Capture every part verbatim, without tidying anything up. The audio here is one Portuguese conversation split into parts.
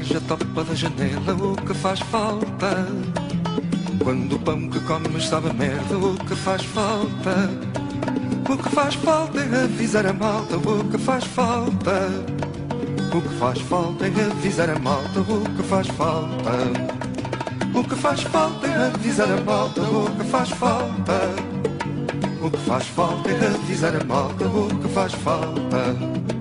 gaja topa da janela, o que faz falta? Quando o pão que comes sabe a merda, o que faz falta? O que faz falta é avisar a malta, o que faz falta? O que faz falta é avisar a malta, o que faz falta? O que faz falta é avisar a malta, o que faz falta? O que faz falta é avisar a malta, o que faz falta?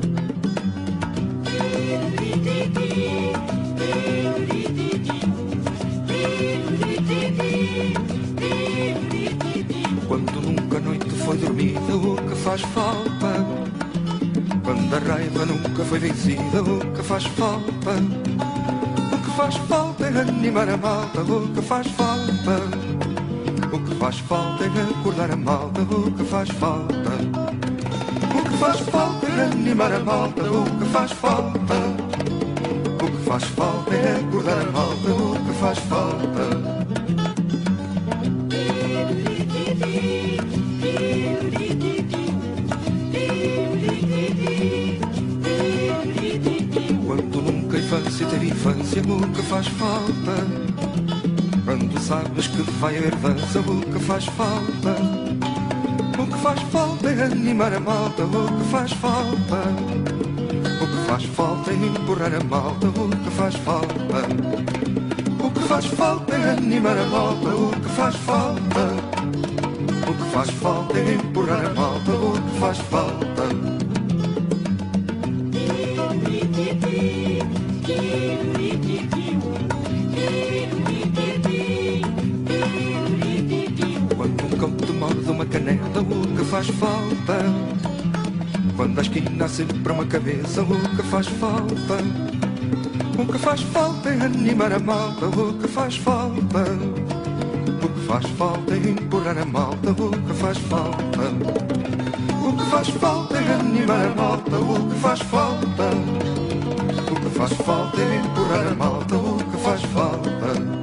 Quando nunca a noite foi dormida, o que faz falta? Quando a raiva nunca foi vencida, o que faz falta? O que faz falta é animar a malta, o que faz falta? O que faz falta é acordar a malta, o que faz falta? O que faz falta é animar a malta, o que faz falta? O que faz falta é acordar a malta, o que faz falta? Quando nunca a infância teve infância, o que faz falta? Quando sabes que vai haver dança, o que faz falta? O que faz falta é animar a malta, o que faz falta? O que faz falta é empurrar a malta, o que faz falta? O que faz falta é animar a malta, o que faz falta? O que faz falta é empurrar a malta, o que faz falta? Quando um cão te morde uma canela, o que faz falta? Quando a esquina sempre uma cabeça, o que faz falta? O que faz falta é animar a malta, o que faz falta? O que faz falta é empurrar a malta, o que faz falta? O que faz falta é animar a malta, o que faz falta? O que faz falta é empurrar a malta, o que faz falta?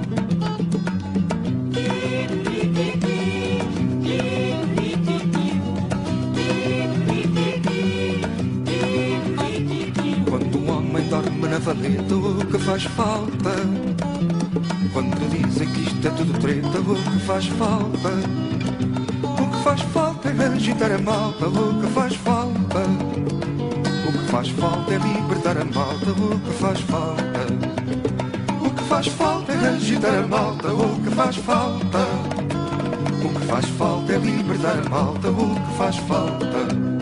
Quando um homem dorme na valeta, o que faz falta? Quando dizem que isto é tudo treta, o que faz falta? O que faz falta é agitar a malta, o que faz falta? O que faz falta é libertar a malta, o que faz falta? O que faz falta é agitar a malta, o que faz falta? O que faz falta é libertar a malta, o que faz falta?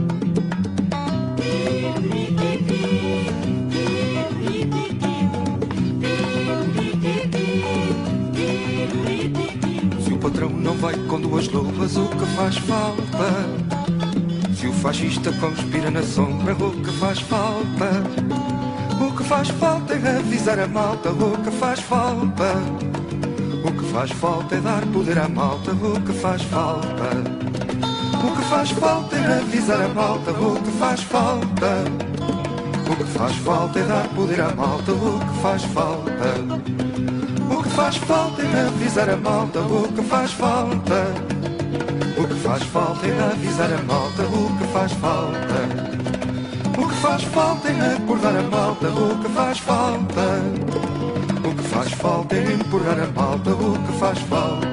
Se o patrão não vai com duas luvas, o que faz falta? Se o fascista conspira na sombra, o que faz falta? O que faz falta é avisar a malta, o que faz falta? O que faz falta é dar poder à malta, o que faz falta? O que faz falta é avisar a malta, o que faz falta? O que faz falta é dar poder à malta, o que faz falta? O que faz falta é avisar a malta, o que faz falta? O que faz falta é avisar a malta, o que faz falta? O que faz falta é acordar a malta, o que faz falta? O que faz falta é empurrar a malta, o que faz falta?